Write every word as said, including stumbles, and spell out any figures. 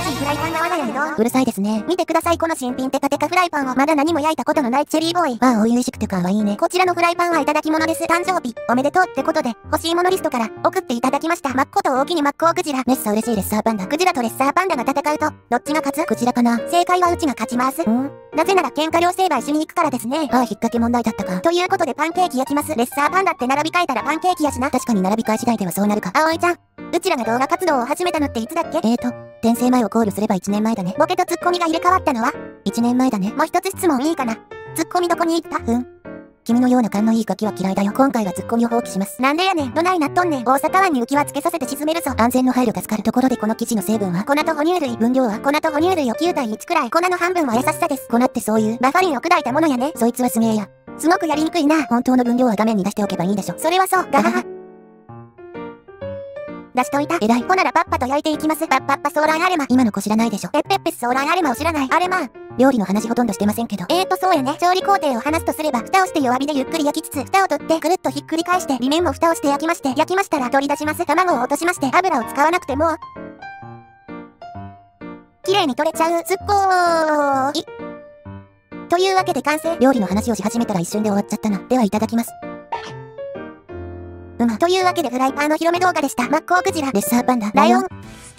いフライパンが我が家にどう？ うるさいですね。 見てくださいこの新品テカテカフライパンをまだ何も焼いたことのないチェリーボーイ。 わあ、初々しくて可愛いね。 こちらのフライパンはいただき物です。誕生日、おめでとうってことで、欲しいものリストから送っていただきました。マッコと大きにマッコウクジラ。 レッサー嬉しいレッサーパンダ。 クジラとレッサーパンダが戦うと、どっちが勝つ？ クジラかな。 正解はうちが勝ちます。 うん。 なぜなら喧嘩両成敗しに行くからですね。 ああ、引っ掛け問題だったか。 ということでパンケーキ焼きます。レッサーパンダって並び替えたらパンケーキやしな。 確かに並び替え次第ではそうなるか。 葵ちゃん、うちらが動画活動を始めたのっていつだっけ？ えーと、転生前を考慮すればいちねんまえだね。 ボケとツッコミが入れ替わったのは？ いちねんまえだね。 もう一つ質問いいかな？ツッコミどこに行った？ ふん。君のような勘のいいガキは嫌いだよ。今回はツッコミを放棄します。 なんでやねん。どないなっとんねん。大阪湾に浮き輪つけさせて沈めるぞ。 安全の配慮助かるところでこの生地の成分は？ 粉と哺乳類。 分量は？ 粉と哺乳類をきゅうたいいちくらい。粉の半分は優しさです。 粉ってそういう？ バファリンを砕いたものやね。 そいつはすげえや。 すごくやりにくいな。 本当の分量は画面に出しておけばいいんでしょ。 それはそう。ガハハ。出しといた。 えらい。 ほならパッパと焼いていきます。パッパッパソーランアレマ。 今の子知らないでしょ。 ペッペッペスソーランアレマを知らない。アレマン。 料理の話ほとんどしてませんけど。 えーとそうやね。調理工程を話すとすれば、蓋をして弱火でゆっくり焼きつつ、蓋を取ってぐるっとひっくり返して、裏面も蓋をして焼きまして、焼きましたら取り出します。卵を落としまして、油を使わなくても、綺麗に取れちゃう。すっごーい。というわけで完成。 料理の話をし始めたら一瞬で終わっちゃったな。ではいただきます。うま。 というわけでフライパンの広め動画でした。マッコウクジラ、 レッサーパンダ、 ライオン。